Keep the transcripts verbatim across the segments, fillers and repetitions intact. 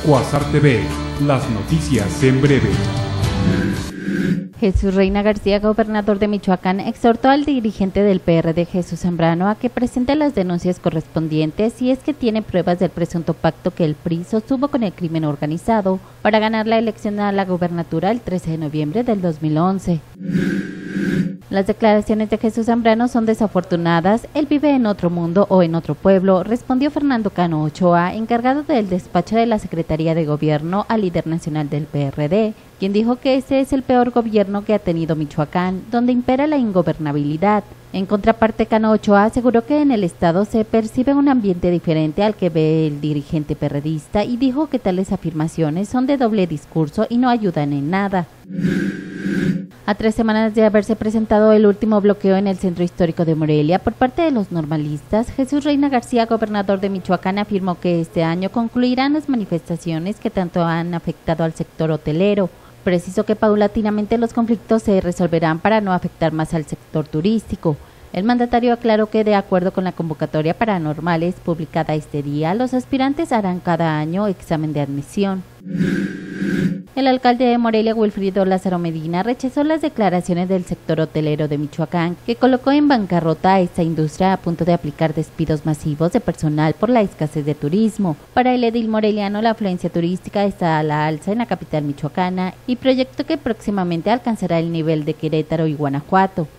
Cuasar T V, las noticias en breve. Jesús Reina García, gobernador de Michoacán, exhortó al dirigente del P R D, Jesús Zambrano, a que presente las denuncias correspondientes si es que tiene pruebas del presunto pacto que el P R I sostuvo con el crimen organizado para ganar la elección a la gubernatura el trece de noviembre del dos mil once. Las declaraciones de Jesús Zambrano son desafortunadas. Él vive en otro mundo o en otro pueblo, respondió Fernando Cano Ochoa, encargado del despacho de la Secretaría de Gobierno al líder nacional del P R D, quien dijo que ese es el peor gobierno que ha tenido Michoacán, donde impera la ingobernabilidad. En contraparte, Cano Ochoa aseguró que en el estado se percibe un ambiente diferente al que ve el dirigente perredista y dijo que tales afirmaciones son de doble discurso y no ayudan en nada. A tres semanas de haberse presentado el último bloqueo en el centro histórico de Morelia por parte de los normalistas, Jesús Reina García, gobernador de Michoacán, afirmó que este año concluirán las manifestaciones que tanto han afectado al sector hotelero. Precisó que paulatinamente los conflictos se resolverán para no afectar más al sector turístico. El mandatario aclaró que, de acuerdo con la convocatoria para normales publicada este día, los aspirantes harán cada año examen de admisión. El alcalde de Morelia, Wilfrido Lázaro Medina, rechazó las declaraciones del sector hotelero de Michoacán, que colocó en bancarrota a esta industria a punto de aplicar despidos masivos de personal por la escasez de turismo. Para el edil moreliano, la afluencia turística está a la alza en la capital michoacana y proyectó que próximamente alcanzará el nivel de Querétaro y Guanajuato.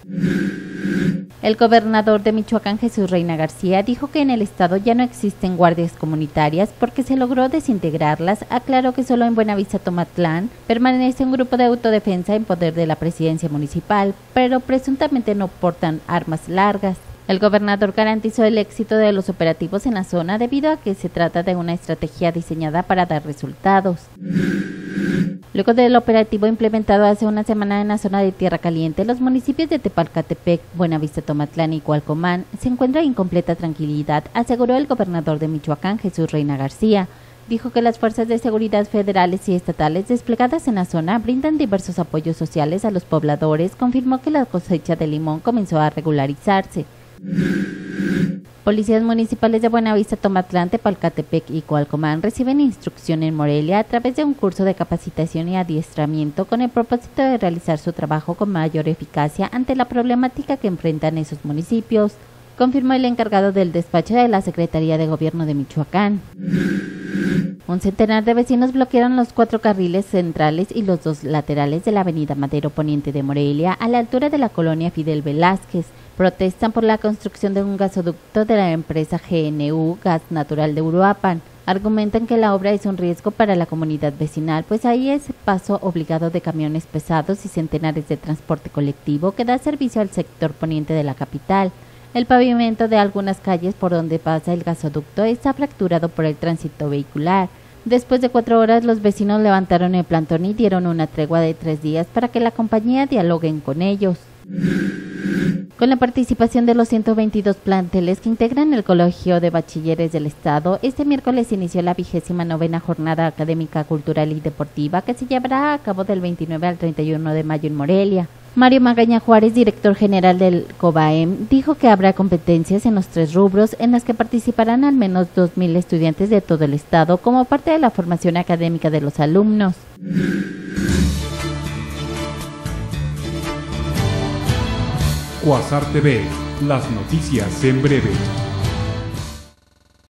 El gobernador de Michoacán, Jesús Reina García, dijo que en el estado ya no existen guardias comunitarias porque se logró desintegrarlas. Aclaró que solo en Buenavista Tomatlán permanece un grupo de autodefensa en poder de la presidencia municipal, pero presuntamente no portan armas largas. El gobernador garantizó el éxito de los operativos en la zona debido a que se trata de una estrategia diseñada para dar resultados. Luego del operativo implementado hace una semana en la zona de Tierra Caliente, los municipios de Tepalcatepec, Buenavista Tomatlán y Cualcomán se encuentran en completa tranquilidad, aseguró el gobernador de Michoacán, Jesús Reina García. Dijo que las fuerzas de seguridad federales y estatales desplegadas en la zona brindan diversos apoyos sociales a los pobladores. Confirmó que la cosecha de limón comenzó a regularizarse. Policías municipales de Buenavista Tomatlán, Tepalcatepec y Cualcomán reciben instrucción en Morelia a través de un curso de capacitación y adiestramiento con el propósito de realizar su trabajo con mayor eficacia ante la problemática que enfrentan esos municipios, confirmó el encargado del despacho de la Secretaría de Gobierno de Michoacán. Un centenar de vecinos bloquearon los cuatro carriles centrales y los dos laterales de la avenida Madero Poniente de Morelia a la altura de la colonia Fidel Velázquez. Protestan por la construcción de un gasoducto de la empresa G N U Gas Natural de Uruapan. Argumentan que la obra es un riesgo para la comunidad vecinal, pues ahí es paso obligado de camiones pesados y centenares de transporte colectivo que da servicio al sector poniente de la capital. El pavimento de algunas calles por donde pasa el gasoducto está fracturado por el tránsito vehicular. Después de cuatro horas, los vecinos levantaron el plantón y dieron una tregua de tres días para que la compañía dialoguen con ellos. Con la participación de los ciento veintidós planteles que integran el Colegio de Bachilleres del Estado, este miércoles inició la vigésima novena jornada académica, cultural y deportiva que se llevará a cabo del veintinueve al treinta y uno de mayo en Morelia. Mario Magaña Juárez, director general del COBAEM, dijo que habrá competencias en los tres rubros en las que participarán al menos dos mil estudiantes de todo el estado como parte de la formación académica de los alumnos. Cuasar T V, las noticias en breve.